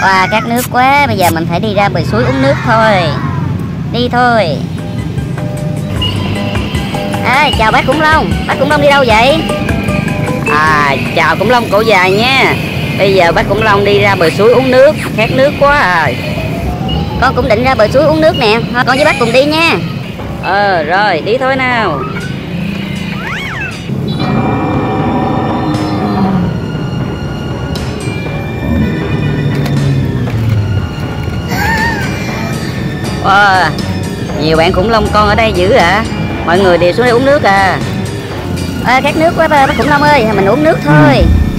Wow, khát nước quá. Bây giờ mình phải đi ra bờ suối uống nước thôi. Đi thôi. Chào bác khủng long. Bác khủng long đi đâu vậy? Chào khủng long cổ dài nha. Bây giờ bác khủng long đi ra bờ suối uống nước. Khát nước quá à. Con cũng định ra bờ suối uống nước nè. Thôi con với bác cùng đi nha. Rồi đi thôi nào. Wow, nhiều bạn khủng long con ở đây dữ ạ. Mọi người đều xuống đây uống nước à. Khát nước quá bác khủng long ơi, mình uống nước thôi.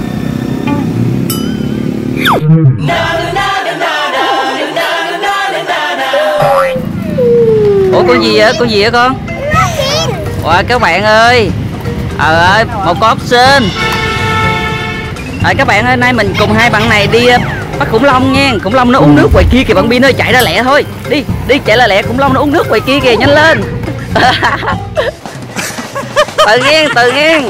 Ủa con gì vậy? Con gì vậy con? Wow, các bạn ơi. Ơi, một con ốc sên. Các bạn ơi, nay mình cùng hai bạn này đi bắt khủng long nha. Khủng long nó uống nước ngoài kia kìa bạn Bin ơi, chạy ra lẹ thôi. Đi chạy ra lẹ, khủng long nó uống nước ngoài kia kìa, nhanh lên. Từ nghiêng.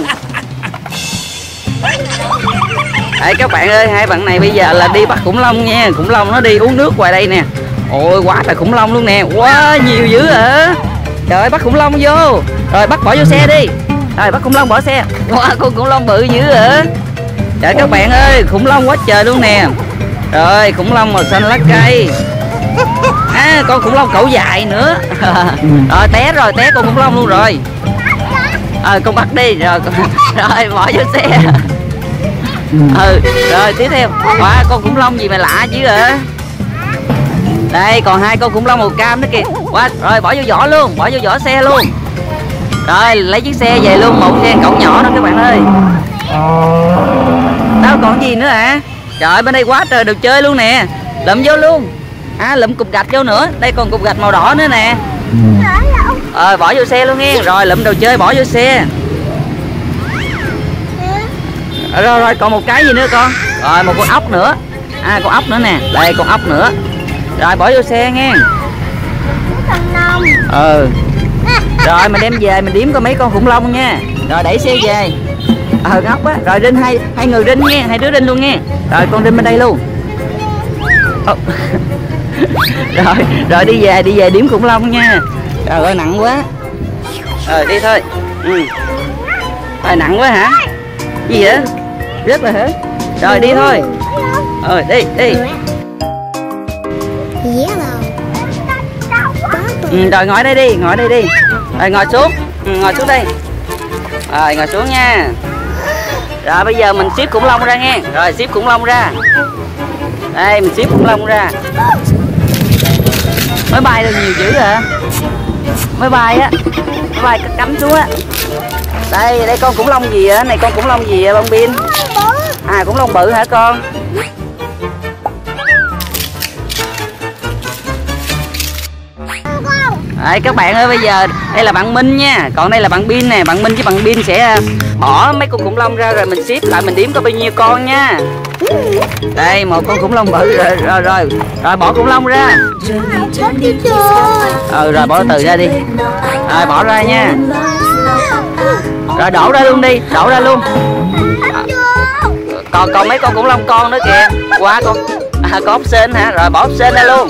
Các bạn ơi, hai bạn này bây giờ là đi bắt khủng long nha. Khủng long nó đi uống nước ngoài đây nè. Ôi quá trời khủng long luôn nè. Quá nhiều dữ hả? Trời ơi, bắt khủng long vô. Rồi bắt bỏ vô xe đi. Rồi bắt khủng long bỏ xe. Wow, con khủng long bự dữ hả? Trời các bạn ơi, khủng long quá trời luôn nè. Rồi khủng long màu xanh lá cây. Con khủng long cổ dài nữa. Rồi té con khủng long luôn rồi. Con bắt đi rồi. Rồi bỏ vô xe. Rồi tiếp theo. Wow, con khủng long gì mà lạ chứ hả? Đây còn hai con khủng long màu cam nữa kìa. Wow, rồi bỏ vô vỏ luôn, bỏ vô vỏ xe luôn. Rồi lấy chiếc xe về luôn, một xe cẩu nhỏ đó các bạn ơi. Đâu còn gì nữa hả? Trời ơi, bên đây quá trời đồ chơi luôn nè. Lụm vô luôn. Lụm cục gạch vô nữa. Đây còn cục gạch màu đỏ nữa nè. Bỏ vô xe luôn nghe. Rồi lụm đồ chơi bỏ vô xe. Rồi còn một cái gì nữa con? Rồi một con ốc nữa. Con ốc nữa nè. Đây con ốc nữa. Rồi bỏ vô xe nghe. Rồi mình đem về mình đếm có mấy con khủng long nha. Rồi đẩy xe về. Ngốc á. Rồi rinh hai người rinh nghe, hai đứa rinh luôn nghe. Rồi con rinh bên đây luôn. Rồi đi về điểm khủng long nha. Trời ơi nặng quá. Đi thôi. Nặng quá hả? Gì vậy? Rất là hả? Rồi đi thôi. Đi. Rồi ngồi đây đi. Rồi ngồi xuống. Ngồi xuống đây. Rồi ngồi xuống nha. Rồi bây giờ mình xếp khủng long ra nghe. Rồi xếp khủng long ra. Đây mình xếp khủng long ra. Mới bay được nhiều dữ hả? Mới bay cắm xuống á. Đây con khủng long gì á? Này con khủng long gì vậy bông Bin? Khủng long bự hả con? Các bạn ơi, bây giờ đây là bạn Minh nha, còn đây là bạn Bin nè. Bạn Minh với bạn Bin sẽ bỏ mấy con khủng long ra rồi mình xếp lại, mình đếm có bao nhiêu con nha. Đây một con khủng long bự rồi bỏ khủng long ra. Rồi bỏ từ ra đi. Rồi bỏ ra nha. Rồi đổ ra luôn đi, đổ ra luôn. Còn mấy con khủng long con nữa kìa. Quá con có ốc sên hả? Rồi bỏ ốc sên ra luôn.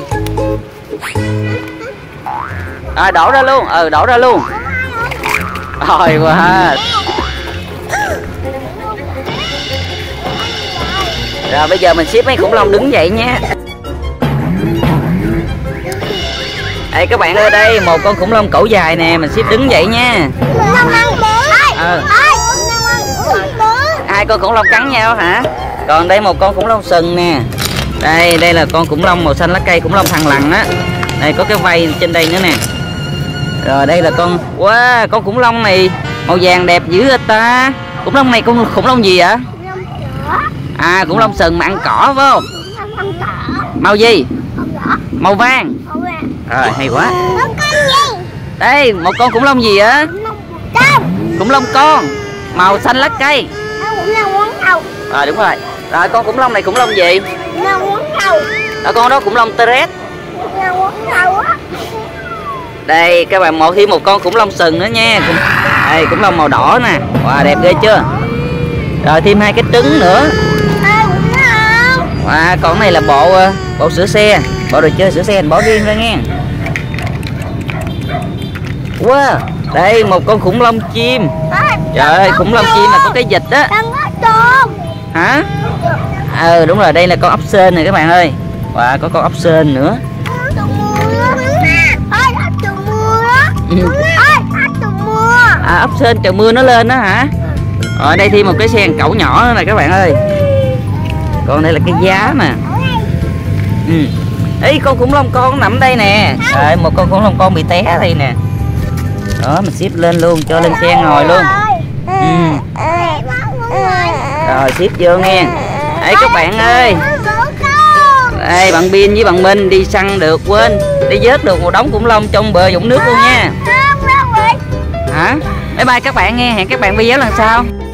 Đổ ra luôn. Đổ ra luôn. Rồi quá. Rồi bây giờ mình xếp mấy khủng long đứng dậy nha. Đây các bạn ơi, đây một con khủng long cổ dài nè, mình xếp đứng dậy nha. Hai con khủng long cắn nhau hả? Còn đây một con khủng long sừng nè. Đây là con khủng long màu xanh lá cây, khủng long thằn lằn á. Đây có cái vây trên đây nữa nè. Rồi đây là con khủng long này màu vàng đẹp dữ vậy ta. Khủng long này khủng long gì vậy? Khủng long sừng mà ăn cỏ phải không? Màu gì? Màu vàng. Rồi hay quá. Đây một con khủng long gì vậy? Khủng long con màu xanh lá cây. Đúng rồi. Rồi con khủng long này khủng long gì? Con đó khủng long T-rex. Đây các bạn, thêm một con khủng long sừng nữa nha. Đây khủng long màu đỏ nè. Wow đẹp ghê chưa? Rồi thêm hai cái trứng nữa. Còn này là bộ sửa xe, bộ đồ chơi sửa xe mình bỏ riêng ra nghe. Wow, đây một con khủng long chim. Trời ơi, khủng long chim mà có cái vịt á. Hả? Đúng rồi, đây là con ốc sên này các bạn ơi. Wow, có con ốc sên nữa. Ốc sên trời mưa nó lên đó hả? Rồi đây thêm một cái xe cẩu nhỏ nữa này các bạn ơi. Còn đây là cái giá nè. Ý con khủng long con nằm đây nè. Một con khủng long con bị té đây nè. Đó mình xếp lên luôn, cho lên xe ngồi luôn. Rồi xếp vô nghe. Đây các bạn ơi. Đây bạn Bin với bạn Minh đi săn được, quên đi vớt được một đống khủng long trong bờ vũng nước luôn nha. Hả? Bye bye các bạn nghe, hẹn các bạn video lần sau.